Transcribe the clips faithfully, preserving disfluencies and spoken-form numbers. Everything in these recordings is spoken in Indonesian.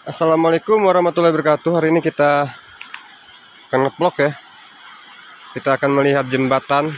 Assalamualaikum warahmatullahi wabarakatuh. Hari ini kita akan nge-vlog ya. Kita akan melihat jembatan.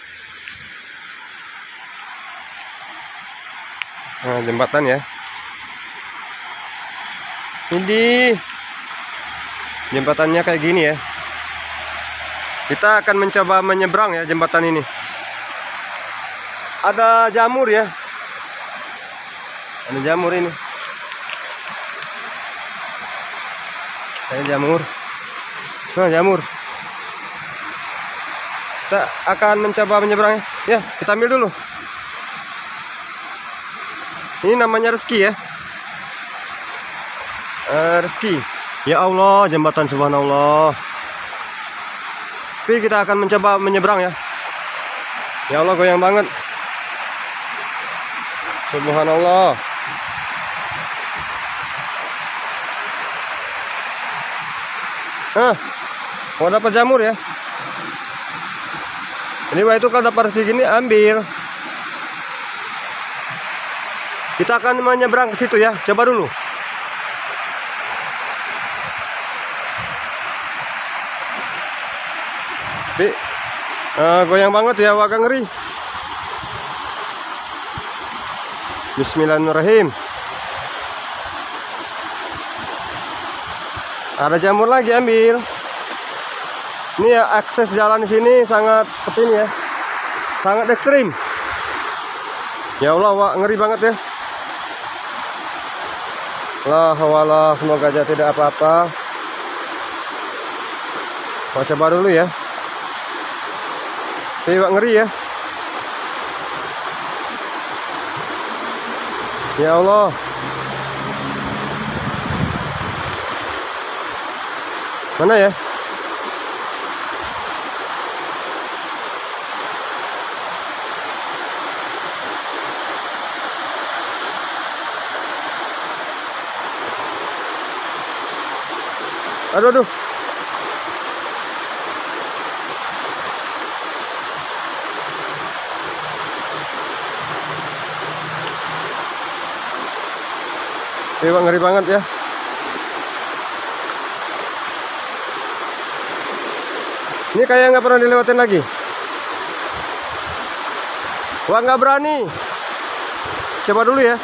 Nah, jembatan ya. Ini jembatannya kayak gini ya. Kita akan mencoba menyeberang ya jembatan ini. Ada jamur ya. Ada jamur ini. Ada jamur. Nah, jamur. Kita akan mencoba menyeberang ya. Kita ambil dulu. Ini namanya Rezeki ya. Uh, Rezeki. Ya Allah, jembatan subhanallah. Tapi kita akan mencoba menyeberang ya. Ya Allah, goyang banget. Subhanallah. Nah, mau dapat jamur ya. Ini wah itu kalau dapat rezeki gini ambil. Kita akan menyeberang ke situ ya. Coba dulu. Tapi, uh, goyang banget ya, agak ngeri. Bismillahirrahmanirrahim. Ada jamur lagi, ambil. Ini ya, akses jalan di sini sangat seperti ini ya, sangat ekstrim. Ya Allah, wah, ngeri banget ya. La hawala, semoga aja tidak apa-apa. Mau coba dulu ya. Tapi wah, ngeri ya. Ya Allah. Mana ya? Aduh, aduh. Ini ngeri banget ya. Ini kayak nggak pernah dilewatin lagi. Wah, nggak berani. Coba dulu ya.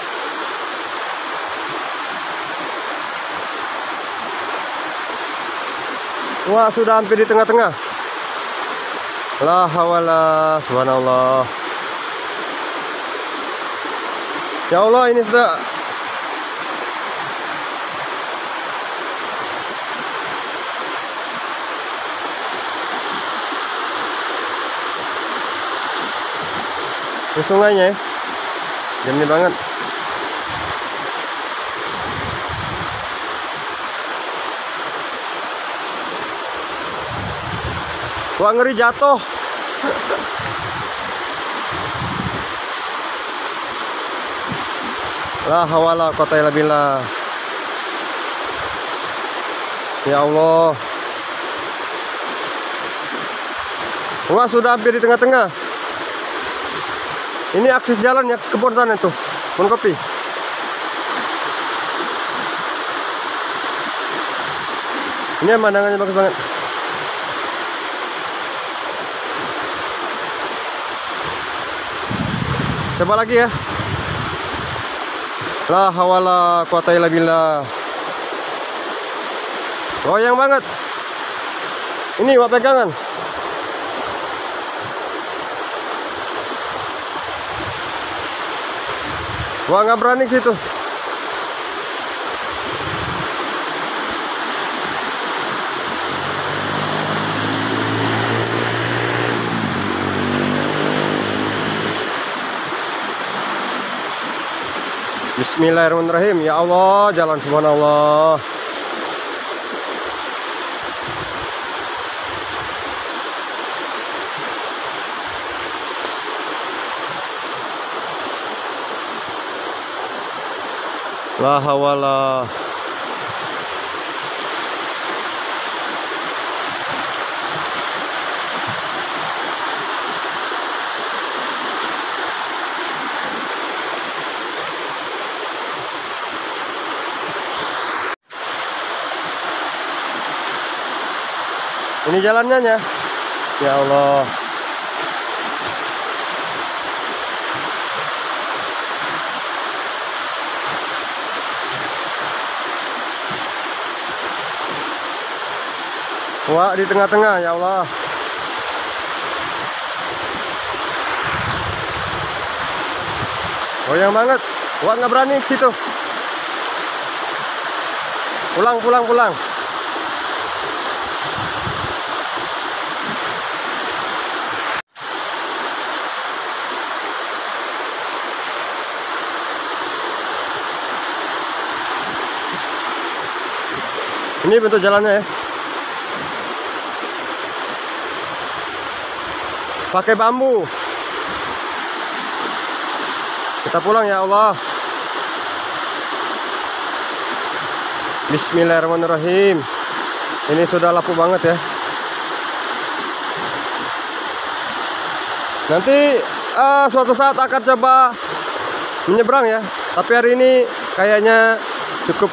Wah, sudah hampir di tengah-tengah. La hawala, subhanallah. Ya Allah, ini sudah. Ini sungainya ya. Jernih banget. Wah, ngeri jatuh. La hawala quwata illa billah. Ya Allah. Wah, sudah hampir di tengah-tengah. Ini akses jalan ya, kebun sana tuh, kebun kopi. Ini pemandangannya bagus banget. Coba lagi ya. La hawala quwata illa billah. Goyang banget. Ini wak pegangan. Wah, nggak berani ke situ. Bismillahirrahmanirrahim. Ya Allah, jalan subhanallah. La hawala. Ini jalannya ya. Ya Allah. Wah, di tengah-tengah, ya Allah. Goyang banget. Wah, nggak berani ke situ. Pulang, pulang, pulang. Ini bentuk jalannya ya. Pakai bambu. Kita pulang ya Allah. Bismillahirrahmanirrahim. Ini sudah lapuk banget ya. Nanti uh, suatu saat akan coba menyeberang ya. Tapi hari ini kayaknya cukup.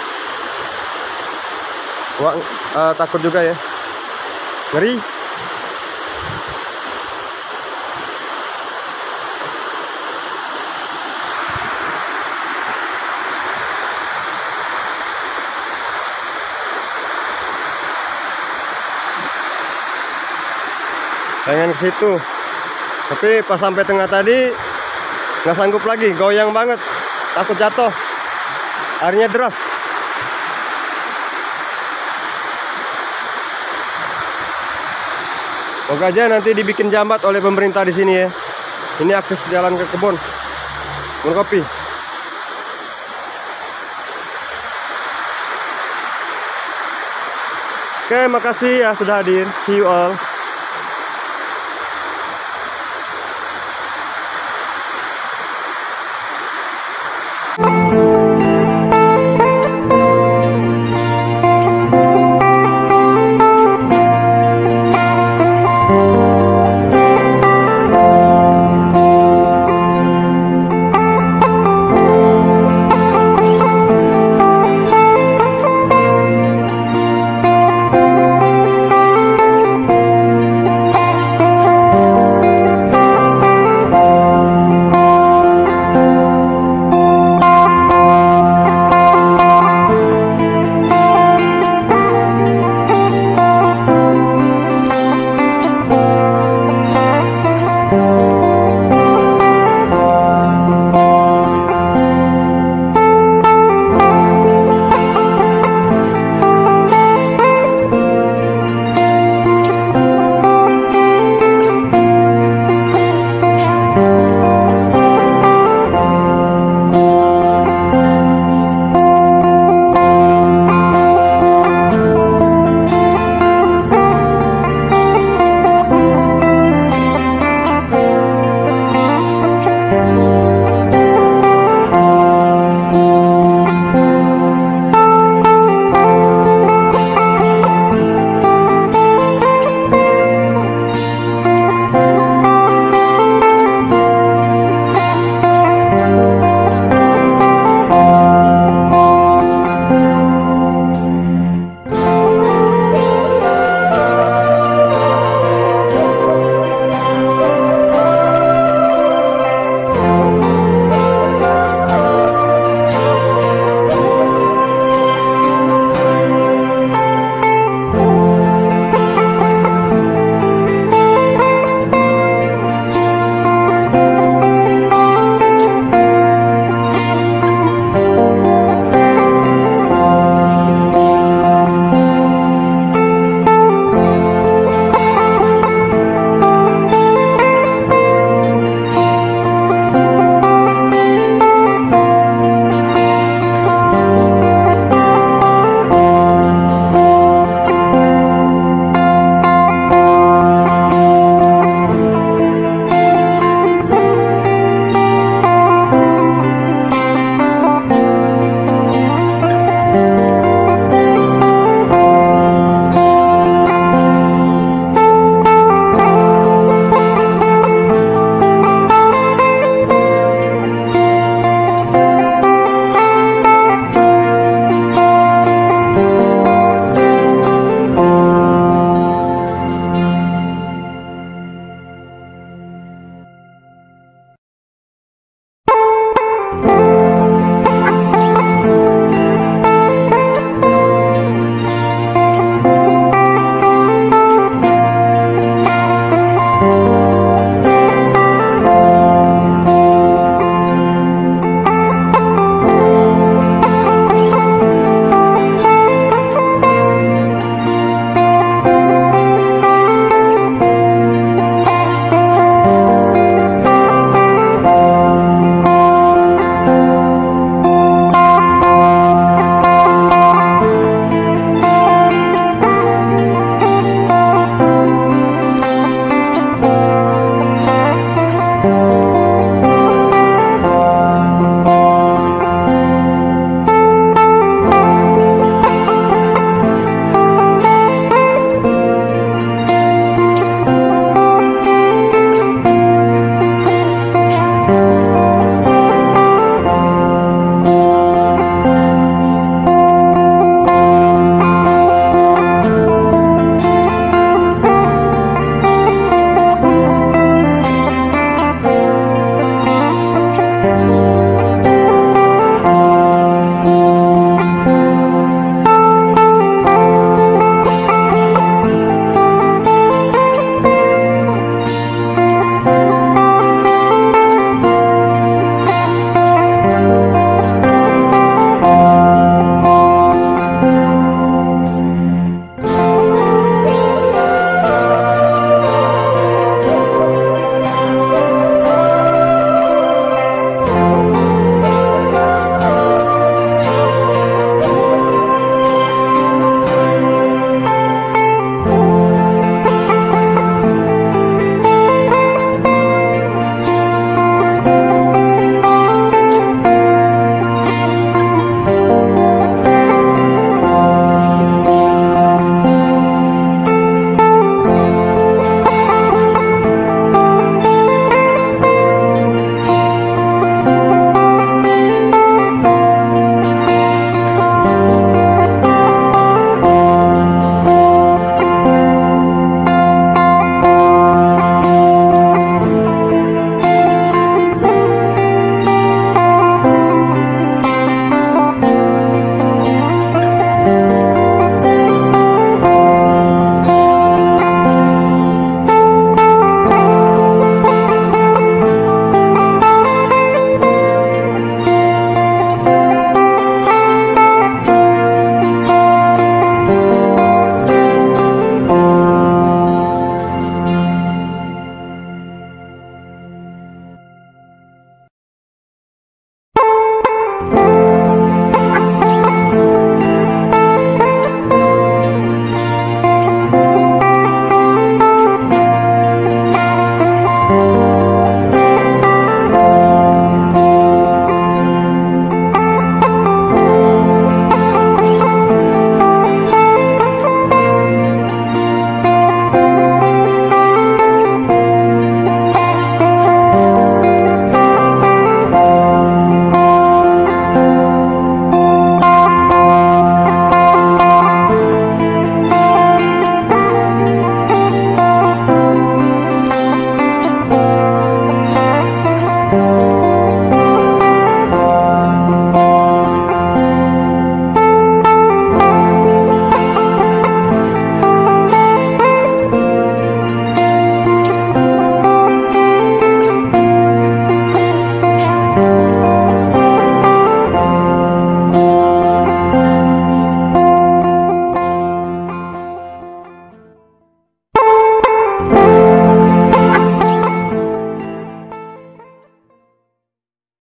Wah, uh, takut juga ya. Ngeri. Pengen ke situ, tapi pas sampai tengah tadi nggak sanggup lagi, goyang banget, takut jatuh, airnya deras. Semoga aja nanti dibikin jambat oleh pemerintah di sini ya. Ini akses jalan ke kebun, kebun kopi. Oke, makasih ya sudah hadir. See you all.